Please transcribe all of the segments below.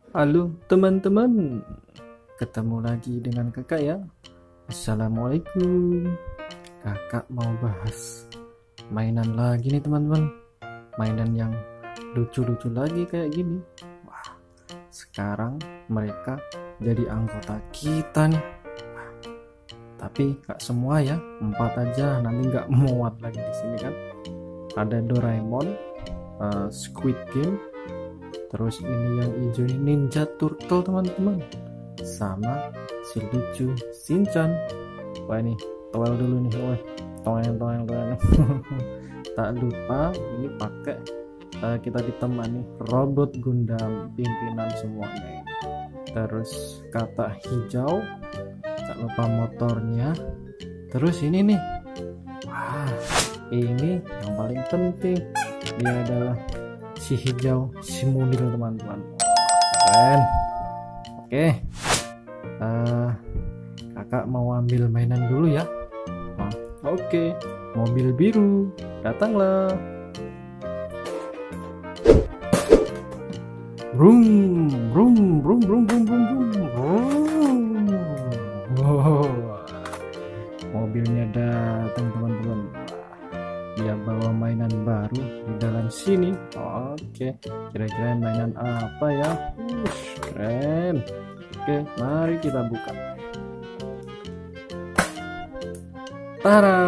Halo teman-teman, ketemu lagi dengan kakak ya. Assalamualaikum. Kakak mau bahas mainan lagi nih teman-teman. Mainan yang lucu-lucu lagi kayak gini. Wah, sekarang mereka jadi anggota kita nih. Wah, tapi gak semua ya, 4 aja, nanti gak muat lagi di sini kan. Ada Doraemon, Squid Game, terus ini yang hijau ini Ninja Turtle teman-teman, sama si lucu Shinchan. Wah ini toel dulu nih, wah toel. Tak lupa ini pakai kita ditemani robot Gundam pimpinan semuanya. Terus kata hijau, tak lupa motornya. Terus ini nih, wah ini yang paling penting, dia adalah si hijau, si Munir teman-teman. Keren. Oke, kakak mau ambil mainan dulu ya. Oke, mobil biru datanglah. Brum brum brum brum brum brum brum. Wow, mobilnya datang teman-teman. Dia bawa mainan baru di dalam sini. Oke, kira-kira mainan apa ya? Keren. Oke, mari kita buka. Tara.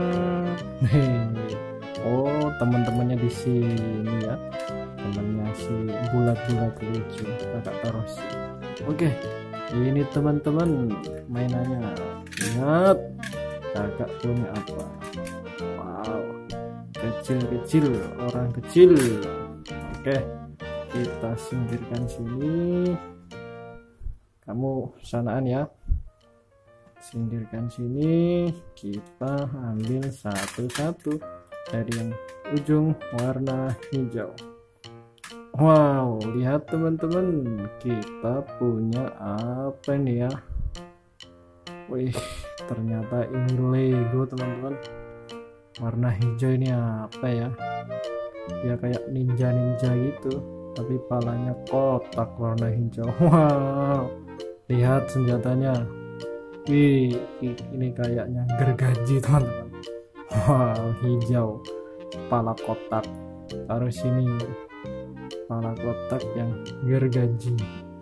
Oh, teman-temannya di sini ya. Temannya si bulat-bulat lucu. Kakak taruh sini. Oke, ini teman-teman mainannya. Lihat, kakak punya apa? Wow, kecil-kecil, orang kecil. Oke, kita singkirkan sini. Kamu sanaan ya, singkirkan sini. Kita ambil satu-satu dari yang ujung warna hijau. Wow, lihat teman-teman, kita punya apa ini ya? Wih, ternyata ini Lego teman-teman. Warna hijau ini apa ya? Dia kayak ninja-ninja gitu, tapi palanya kotak warna hijau. Wow, lihat senjatanya. Wih, ini kayaknya gergaji teman-teman. Wow, hijau, kepala kotak. Taruh sini, kepala kotak yang gergaji.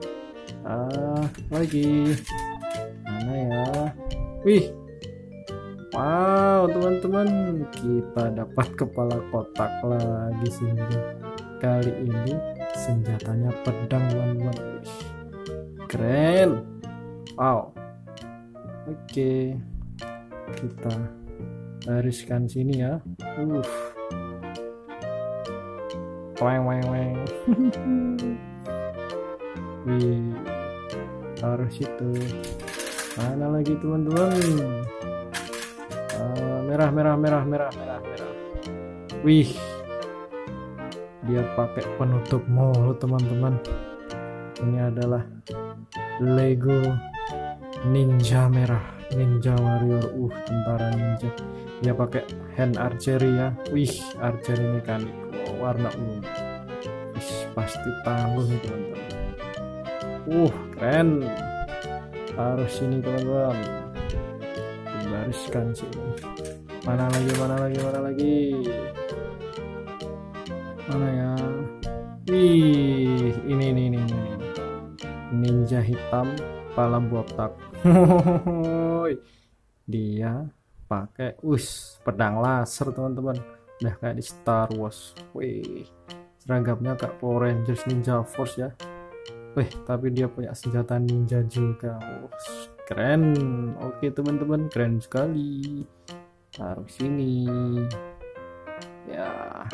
Lagi mana ya? Wih, wow teman-teman, kita dapat kepala kotak lagi sini. Kali ini senjatanya pedang teman-teman. Keren. Wow. Oke, kita bariskan sini ya. Weng. Wih, taruh situ. Mana lagi teman-teman? Merah. Wih, dia pakai penutup mulut teman-teman. Ini adalah Lego Ninja merah, Ninja Warrior. Tentara ninja. Dia pakai hand archery ya. Wih, archery mekanik. Warna ungu. Wih, pasti tangguh nih teman-teman. Keren. Harus sini teman-teman. Bariskan sini. Mana lagi? Mana ya? Wih, ini ninja hitam kepala botak. Dia pakai pedang laser teman-teman. Udah kayak di Star Wars. Wih, seragamnya kayak Power Rangers Ninja Force ya. Wih, tapi dia punya senjata ninja juga. Keren. Oke teman-teman, keren sekali. Taruh sini ya.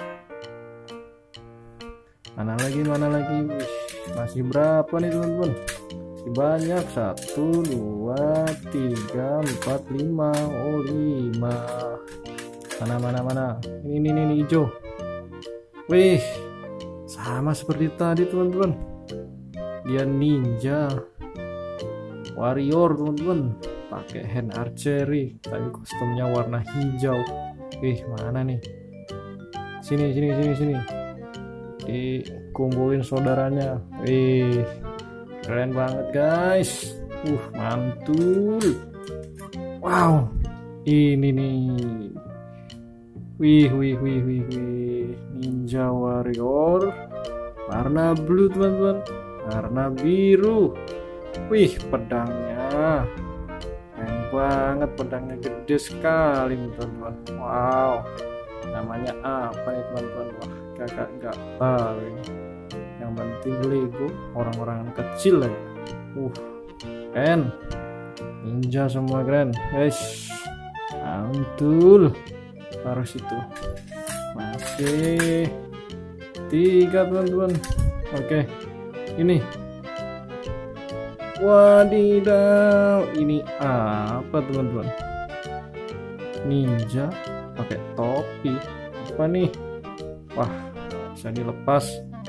Mana lagi? Wih, masih berapa nih teman-teman? Masih banyak. 1, 2, 3, 4, 5. 5. Mana? Ini hijau. Wih, sama seperti tadi teman-teman. Dia ninja warrior teman-teman, pakai hand archery, tapi kostumnya warna hijau. Mana nih? Sini. dikumpulin saudaranya. Wih, keren banget guys. Mantul. Wow, ini nih. Wih, Ninja Warrior warna blue teman-teman, warna biru. Wih, pedangnya keren banget, pedangnya gede sekali teman-teman. Wow, namanya apa nih teman-teman? Wah, kakak nggak tahu ini. Yang penting Lego orang-orang kecil aja. Keren, ninja semua keren guys. Mantul. Taruh situ. Masih 3 teman-teman. Oke, ini wadidaw, ini apa teman-teman? Ninja pakai topi. Apa nih? Wah, bisa dilepas.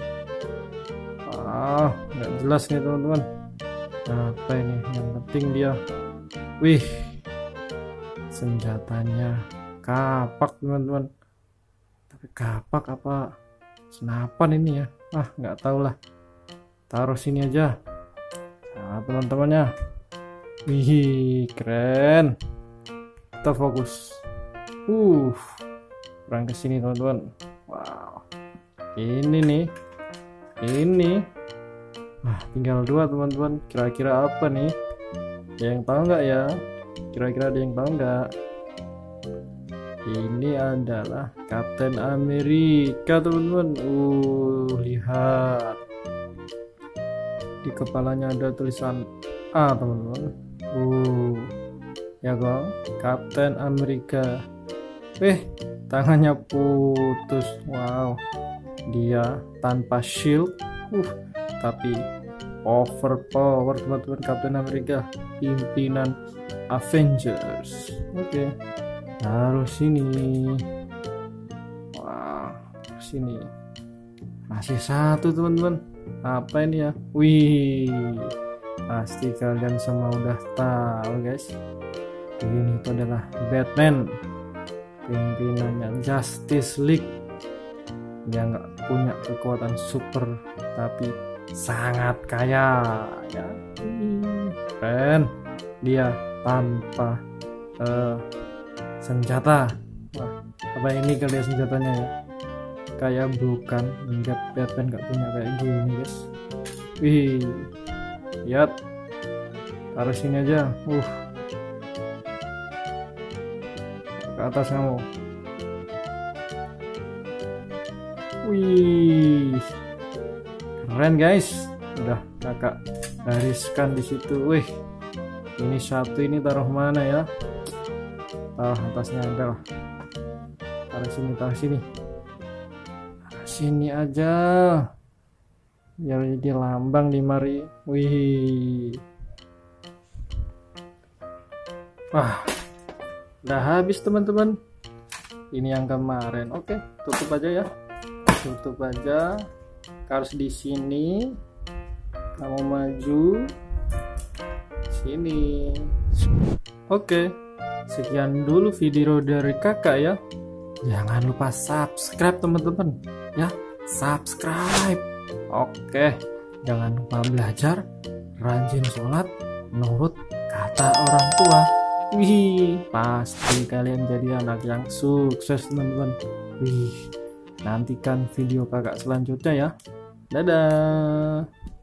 Nggak jelas nih teman-teman. Apa ini? Yang penting dia. Wih, senjatanya kapak teman-teman. Tapi kapak apa senapan ini ya? Nggak tahu lah. Taruh sini aja. Nah, teman-temannya. Wih, keren. Kita fokus. Kurang ke sini teman-teman. Wow. Ini nih. Ini. Tinggal 2 teman-teman. Kira-kira apa nih? Ada yang tahu nggak ya? Kira-kira ada yang tahu nggak? Ini adalah Kapten Amerika teman-teman. Lihat, di kepalanya ada tulisan A teman-teman. Ya kan, Kapten Amerika. Tangannya putus. Wow, dia tanpa shield, tapi overpower teman-teman. Kapten Amerika, pimpinan Avengers. Oke. Taruh sini. Wah, sini. Masih 1 teman-teman. Apa ini ya? Wih, pasti kalian semua udah tahu guys. Ini itu adalah Batman, pimpinannya Justice League. Dia nggak punya kekuatan super, tapi sangat kaya ya. Keren. Dia tanpa senjata. Apa ini kali ya senjatanya ya? Kayak bukan, enggak, Batman nggak punya kayak gini guys. Wih, lihat, taruh sini aja. Ke atas kamu. Wih, keren guys. Udah kakak gariskan di situ. Wih, ini 1 ini taruh mana ya? Taruh atasnya enggak lah. Taruh sini, taruh sini. Sini aja. Biar jadi lambang di mari. Wih. Udah habis teman-teman. Ini yang kemarin. Oke, tutup aja ya. Tutup aja. Harus di sini. Kamu maju. Sini. Oke. Sekian dulu video dari kakak ya. Jangan lupa subscribe teman-teman ya. Subscribe. Oke. Jangan lupa belajar, rajin sholat, nurut kata orang tua. Wih, pasti kalian jadi anak yang sukses teman-teman. Nantikan video kakak selanjutnya ya. Dadah.